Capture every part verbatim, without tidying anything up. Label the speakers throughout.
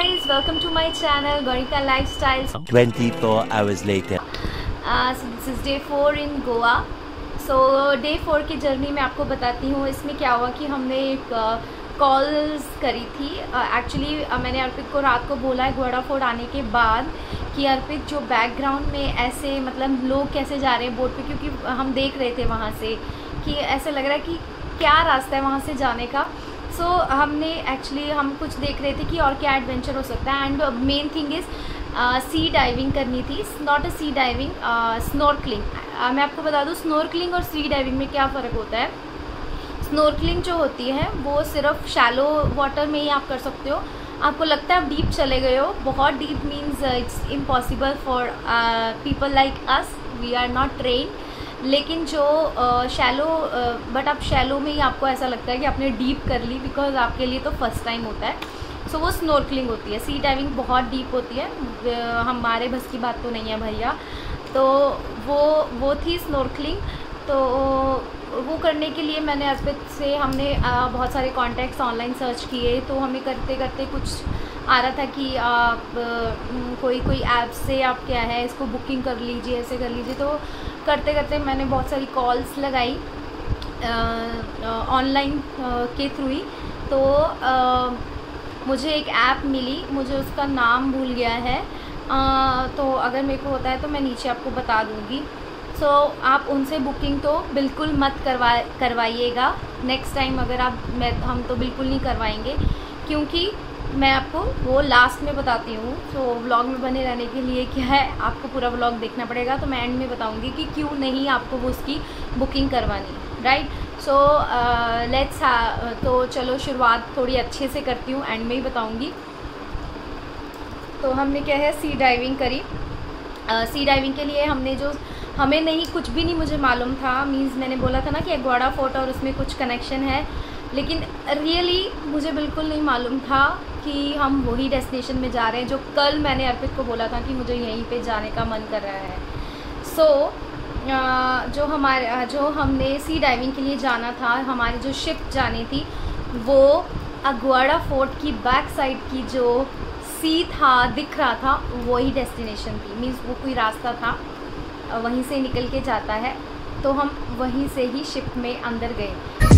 Speaker 1: guys, welcome to my channel Gaurika Lifestyles.
Speaker 2: twenty-four hours later.
Speaker 1: Uh, so this is day four in Goa. So day four की journey मैं आपको बताती हूँ. इसमें क्या हुआ कि हमने एक कॉल्स uh, करी थी. एक्चुअली uh, uh, मैंने अर्पित को रात को बोला है घोड़ा फोर्ट आने के बाद कि अर्पित जो बैकग्राउंड में ऐसे मतलब लोग कैसे जा रहे हैं बोट पे, क्योंकि हम देख रहे थे वहाँ से कि ऐसे लग रहा है कि क्या रास्ता है वहाँ से जाने का. सो so, हमने एक्चुअली हम कुछ देख रहे थे कि और क्या एडवेंचर हो सकता है. And main thing is sea diving करनी थी. Not a sea diving, snorkelling. मैं आपको बता दूँ स्नॉर्कलिंग और सी डाइविंग में क्या फ़र्क होता है. स्नॉर्कलिंग जो होती है वो सिर्फ शैलो वाटर में ही आप कर सकते हो. आपको लगता है आप डीप चले गए हो. बहुत deep means it's impossible for people like us, we are not train. लेकिन जो शैलो बट आप शैलो में ही आपको ऐसा लगता है कि आपने डीप कर ली, बिकॉज आपके लिए तो फर्स्ट टाइम होता है. सो so, वो स्नॉर्कलिंग होती है. सी डाइविंग बहुत डीप होती है, हमारे बस की बात तो नहीं है भैया. तो वो वो थी स्नॉर्कलिंग. तो वो करने के लिए मैंने अर्पित से हमने आ, बहुत सारे कॉन्टैक्ट्स ऑनलाइन सर्च किए. तो हमें करते करते कुछ आ रहा था कि आप कोई कोई ऐप से आप क्या है इसको बुकिंग कर लीजिए, ऐसे कर लीजिए. तो करते करते मैंने बहुत सारी कॉल्स लगाई ऑनलाइन के थ्रू ही. तो आ, मुझे एक ऐप मिली, मुझे उसका नाम भूल गया है. आ, तो अगर मेरे को होता है तो मैं नीचे आपको बता दूँगी. सो so, आप उनसे बुकिंग तो बिल्कुल मत करवा करवाइएगा नेक्स्ट टाइम. अगर आप मैं हम तो बिल्कुल नहीं करवाएंगे, क्योंकि मैं आपको वो लास्ट में बताती हूँ. तो व्लॉग में बने रहने के लिए क्या है, आपको पूरा व्लॉग देखना पड़ेगा. तो मैं एंड में बताऊँगी कि क्यों नहीं आपको वो उसकी बुकिंग करवानी, राइट. So let's. तो चलो शुरुआत थोड़ी अच्छे से करती हूँ, एंड में ही बताऊँगी. तो हमने क्या है सी डाइविंग करी. सी uh, डाइविंग के लिए हमने जो हमें नहीं कुछ भी नहीं मुझे मालूम था. मीन्स मैंने बोला था ना कि घोड़ा फोर्ट और उसमें कुछ कनेक्शन है, लेकिन रियली मुझे बिल्कुल नहीं मालूम था कि हम वही डेस्टिनेशन में जा रहे हैं जो कल मैंने अर्पित को बोला था कि मुझे यहीं पे जाने का मन कर रहा है. सो so, जो हमारे जो हमने सी डाइविंग के लिए जाना था, हमारी जो शिप जानी थी वो घोड़ा फोर्ट की बैक साइड की जो सी था दिख रहा था वही डेस्टिनेशन थी. मीन्स वो कोई रास्ता था वहीं से निकल के जाता है. तो हम वहीं से ही शिप में अंदर गए.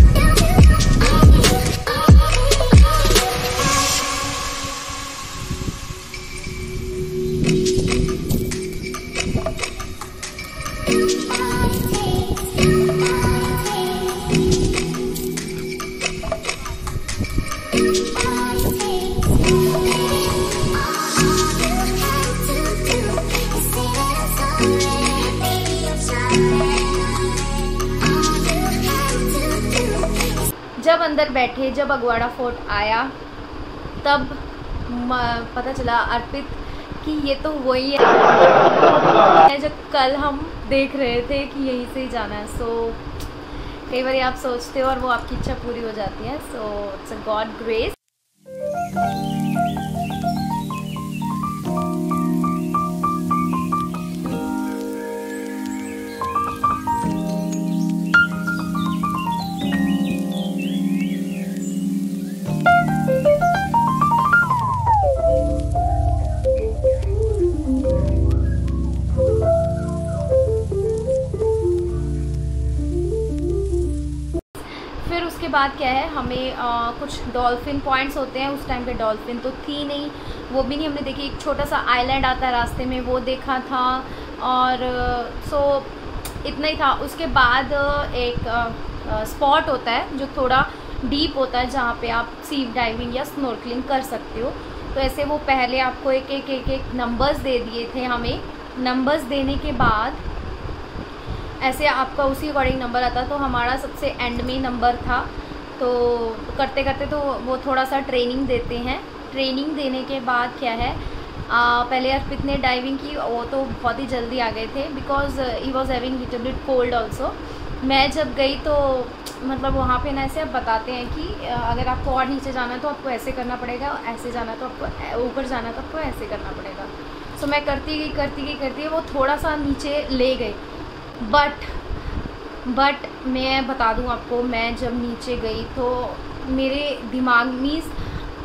Speaker 1: जब अंदर बैठे, जब घोड़ा फोर्ट आया, तब पता चला अर्पित कि ये तो वही है जो कल हम देख रहे थे कि यहीं से ही जाना है. सो so, कई बार आप सोचते हो और वो आपकी इच्छा पूरी हो जाती है. So it's a God grace. उसके बाद क्या है हमें आ, कुछ डॉल्फिन पॉइंट्स होते हैं. उस टाइम पे डॉल्फिन तो थी नहीं, वो भी नहीं हमने देखी. एक छोटा सा आइलैंड आता है रास्ते में, वो देखा था. और सो इतना ही था. उसके बाद एक स्पॉट होता है जो थोड़ा डीप होता है जहाँ पे आप सी डाइविंग या स्नॉर्कलिंग कर सकते हो. तो ऐसे वो पहले आपको एक एक एक एक नंबर्स दे दिए थे हमें. नंबर्स देने के बाद ऐसे आपका उसी अकॉर्डिंग नंबर आता. तो हमारा सबसे एंड में नंबर था. तो करते करते तो वो थोड़ा सा ट्रेनिंग देते हैं. ट्रेनिंग देने के बाद क्या है, आ, पहले अर्पित ने डाइविंग की. वो तो बहुत ही जल्दी आ गए थे because he was having little bit cold also. मैं जब गई तो मतलब वहाँ पे ना ऐसे आप बताते हैं कि अगर आपको और नीचे जाना है तो आपको ऐसे करना पड़ेगा, ऐसे जाना है तो आपको ऊपर जाना है तो आपको ऐसे करना पड़ेगा. सो मैं करती गई करती गई करती गई वो थोड़ा सा नीचे ले गई. बट बट मैं बता दूं आपको, मैं जब नीचे गई तो मेरे दिमाग मीन्स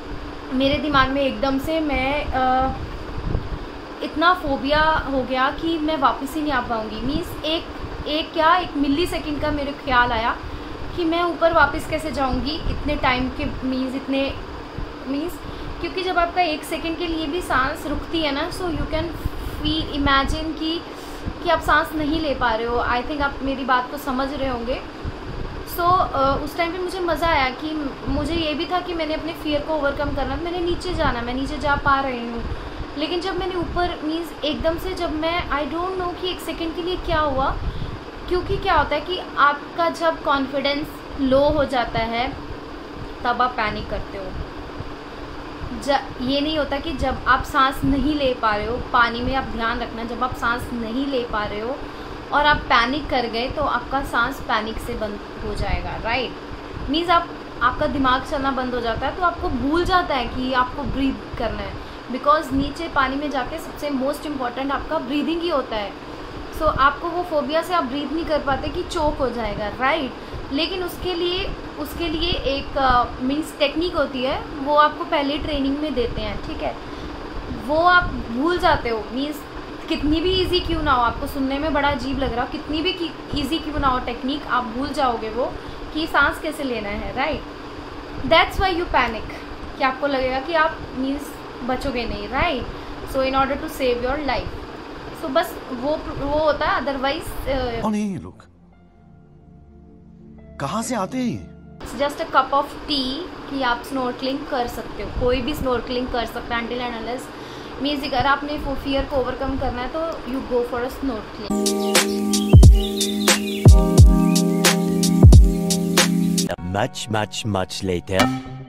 Speaker 1: मेरे दिमाग में एकदम से मैं आ, इतना फोबिया हो गया कि मैं वापस ही नहीं आ पाऊँगी। मीन्स एक एक क्या एक मिली सेकेंड का मेरे ख्याल आया कि मैं ऊपर वापस कैसे जाऊँगी इतने टाइम के, मीन्स इतने मीन्स क्योंकि जब आपका एक सेकेंड के लिए भी सांस रुकती है ना, so you can feel imagine कि कि आप सांस नहीं ले पा रहे हो। आई थिंक आप मेरी बात को समझ रहे होंगे। सो so, uh, उस टाइम पे मुझे मज़ा आया कि मुझे ये भी था कि मैंने अपने फियर को ओवरकम करना, मैंने नीचे जाना, मैं नीचे जा पा रही हूँ। लेकिन जब मैंने ऊपर मीन्स एकदम से जब मैं आई डोंट नो कि एक सेकेंड के लिए क्या हुआ, क्योंकि क्या होता है कि आपका जब कॉन्फिडेंस लो हो जाता है तब आप पैनिक करते हो। ज ये नहीं होता कि जब आप सांस नहीं ले पा रहे हो, पानी में आप ध्यान रखना, जब आप सांस नहीं ले पा रहे हो और आप पैनिक कर गए तो आपका सांस पैनिक से बंद हो जाएगा, राइट। मीन्स आप आपका दिमाग चलना बंद हो जाता है, तो आपको भूल जाता है कि आपको ब्रीथ करना है, बिकॉज नीचे पानी में जाके सबसे मोस्ट इम्पॉर्टेंट आपका ब्रीदिंग ही होता है। सो so, आपको वो फोबिया से आप ब्रीथ नहीं कर पाते कि चोक हो जाएगा, राइट। लेकिन उसके लिए उसके लिए एक मीन्स टेक्निक होती है, वो आपको पहले ट्रेनिंग में देते हैं, ठीक है। वो आप भूल जाते हो, मीन्स कितनी भी इजी क्यों ना हो, आपको सुनने में बड़ा अजीब लग रहा हो, कितनी भी इजी क्यों ना हो टेक्निक, आप भूल जाओगे वो कि सांस कैसे लेना है, right. That's why you panic, कि आपको लगेगा कि आप मीन्स बचोगे नहीं, right. So in order to save your life, so बस वो वो होता है। अदरवाइज
Speaker 3: कौन है ये लोग, कहाँ से आते हैं?
Speaker 1: Just a cup of tea कि आप स्नॉर्कलिंग कर सकते हो, कोई भी स्नॉर्कलिंग कर सकता है अंटिल एंड अनलेस मीन्स अगर आपने वो फियर को ओवरकम करना है तो you go for a snorkelling.
Speaker 2: Much, much, much later.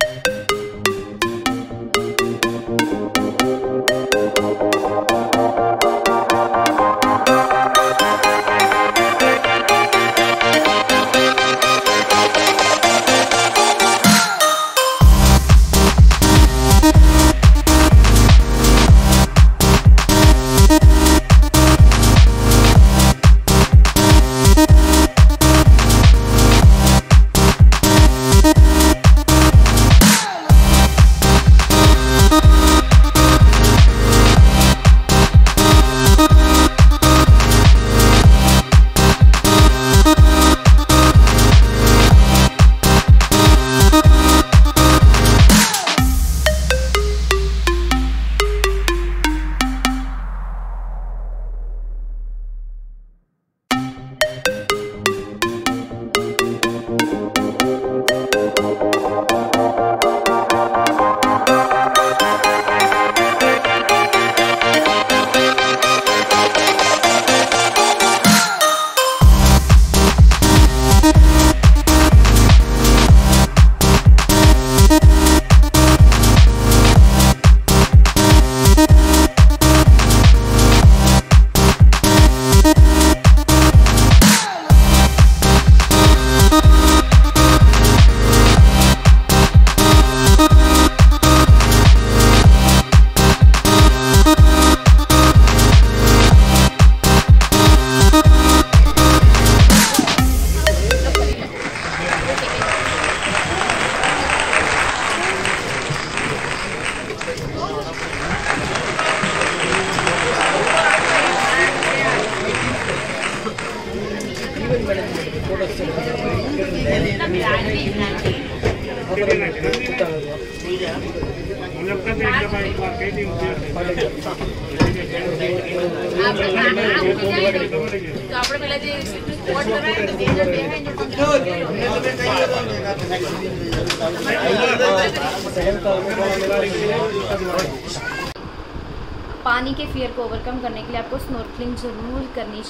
Speaker 1: पानी के फियर को ओवरकम करने के लिए आपको स्नॉर्कलिंग जरूर करनी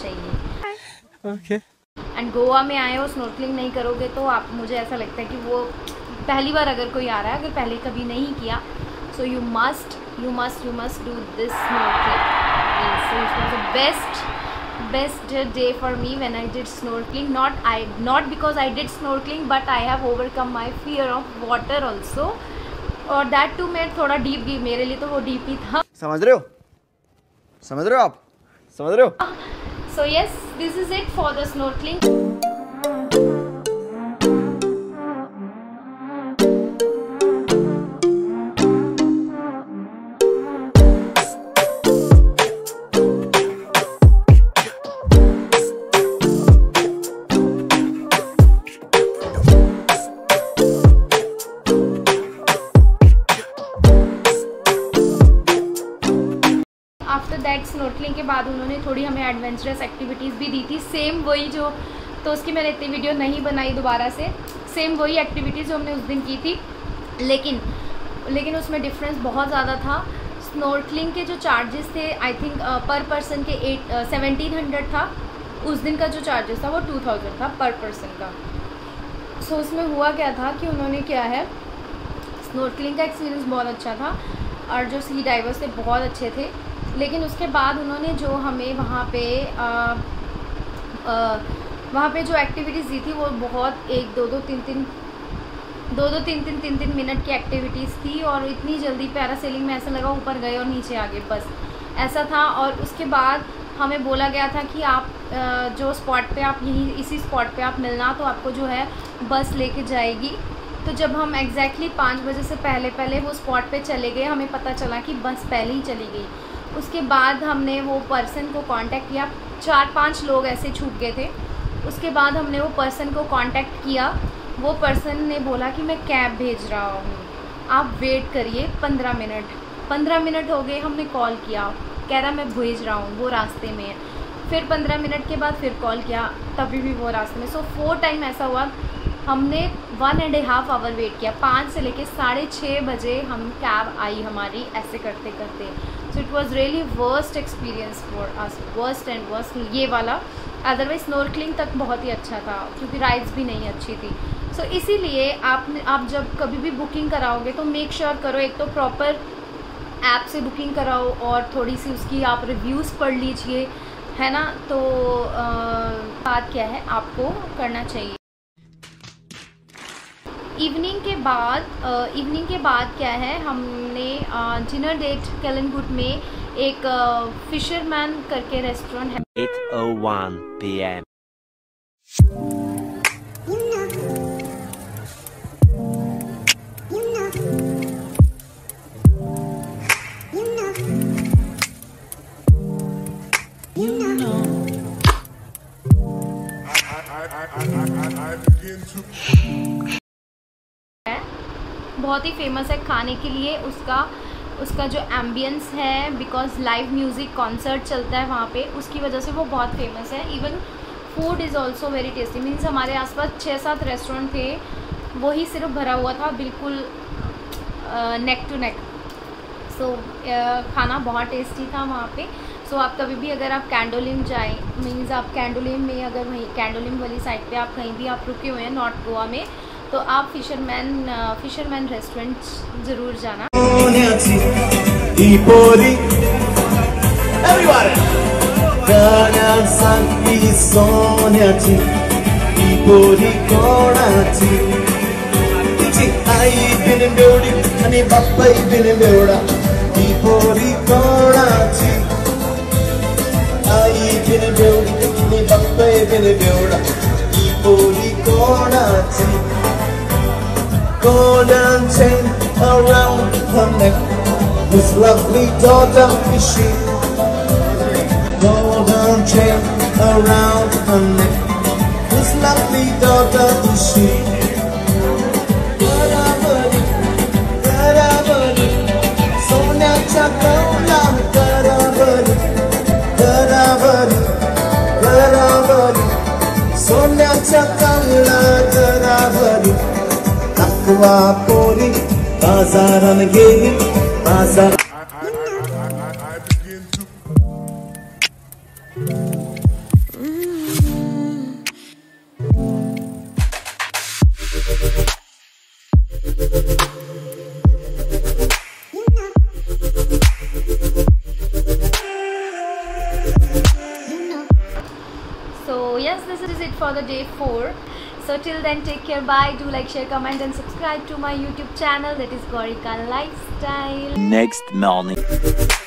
Speaker 1: चाहिए।
Speaker 4: ओके।
Speaker 1: एंड गोवा में आए हो स्नॉर्कलिंग नहीं करोगे तो आप, मुझे ऐसा लगता है कि वो पहली बार अगर कोई आ रहा है, अगर पहले कभी नहीं किया, so you must you must you must do this snorkelling. So it was the best best day for me when I did snorkeling. Not I not because I did snorkeling, but I have overcome my fear of water also. और that too मैं थोड़ा deep गई, मेरे लिए तो वो deep ही था।
Speaker 4: समझ रहे हो समझ रहे हो आप समझ रहे हो?
Speaker 1: So yes, this is it for the snorkeling. थोड़ी हमें एडवेंचरस एक्टिविटीज़ भी दी थी, सेम वही जो, तो उसकी मैंने इतनी वीडियो नहीं बनाई दोबारा से, सेम वही एक्टिविटीज़ जो हमने उस दिन की थी, लेकिन लेकिन उसमें डिफरेंस बहुत ज़्यादा था। स्नॉर्कलिंग के जो चार्जेस थे आई थिंक पर पर्सन के एट सेवनटीन हंड्रेड था, उस दिन का जो चार्जेस था वो टू थाउजेंड था पर पर्सन का। सो so, उसमें हुआ क्या था कि उन्होंने क्या है, स्नॉर्कलिंग का एक्सपीरियंस बहुत अच्छा था और जो सी डाइवर्स थे बहुत अच्छे थे, लेकिन उसके बाद उन्होंने जो हमें वहाँ पे आ, आ, वहाँ पे जो एक्टिविटीज़ दी थी वो बहुत एक दो दो तीन तीन दो दो तीन तीन तीन तीन मिनट की एक्टिविटीज़ थी, और इतनी जल्दी पैरासेलिंग में ऐसा लगा ऊपर गए और नीचे आ गए, बस ऐसा था। और उसके बाद हमें बोला गया था कि आप जो स्पॉट पे आप यहीं इसी स्पॉट पे आप मिलना, तो आपको जो है बस लेके जाएगी। तो जब हम एग्जैक्टली पाँच बजे से पहले पहले वो स्पॉट पे चले गए, हमें पता चला कि बस पहले ही चली गई। उसके बाद हमने वो पर्सन को कांटेक्ट किया, चार पांच लोग ऐसे छूट गए थे। उसके बाद हमने वो पर्सन को कांटेक्ट किया, वो पर्सन ने बोला कि मैं कैब भेज रहा हूँ, आप वेट करिए पंद्रह मिनट। पंद्रह मिनट हो गए, हमने कॉल किया, कह रहा मैं भेज रहा हूँ, वो रास्ते में है। फिर पंद्रह मिनट के बाद फिर कॉल किया, तभी भी वो रास्ते में। सो फोर टाइम ऐसा हुआ, हमने one and half hour wait किया, पाँच से लेके साढ़े छः बजे हम कैब आई हमारी, ऐसे करते करते। So it was really worst experience for us, worst and worst ये वाला। अदरवाइज स्नॉर्कलिंग तक बहुत ही अच्छा था, क्योंकि राइड्स भी नहीं अच्छी थी। सो so, इसीलिए आप आप जब कभी भी बुकिंग कराओगे तो मेक श्योर sure करो, एक तो प्रॉपर ऐप से बुकिंग कराओ और थोड़ी सी उसकी आप रिव्यूज़ पढ़ लीजिए, है ना। तो आ, बात क्या है आपको करना चाहिए। इवनिंग के बाद इवनिंग के बाद क्या है, हमने डिनर डेट कलिंगुड में एक फिशरमैन करके रेस्टोरेंट है।
Speaker 2: eight oh one p m
Speaker 1: बहुत ही फेमस है खाने के लिए, उसका उसका जो एम्बियंस है, बिकॉज लाइव म्यूज़िक कॉन्सर्ट चलता है वहाँ पे, उसकी वजह से वो बहुत फेमस है। Even food is also very tasty. Means हमारे आसपास छः सात रेस्टोरेंट थे, वही सिर्फ भरा हुआ था बिल्कुल नेक टू नेक। सो खाना बहुत टेस्टी था वहाँ पे। सो so, आप कभी भी अगर आप कैंडोलिम जाएं, मीन्स आप कैंडोलिम में अगर वहीं कैंडोलिम वाली साइड पे आप कहीं भी आप रुके हुए हैं नॉर्थ गोवा में, तो आप फिशरमैन फिशरमैन रेस्टोरेंट ज़रूर जाना।
Speaker 5: Golden chain around her neck, this lovely daughter is she. Golden chain around her neck, this lovely daughter is she. Karavali, Karavali, Sonyacha Kaula, Karavali, Karavali, Karavali, Sonyacha Kaula, Karavali. Takwa pori, bazaran geli, bazar.
Speaker 1: So yes, this is it for the day four. So till then, take care, bye. Do like, share, comment and subscribe to my YouTube channel, that is Gaurika Lifestyle.
Speaker 2: Next morning.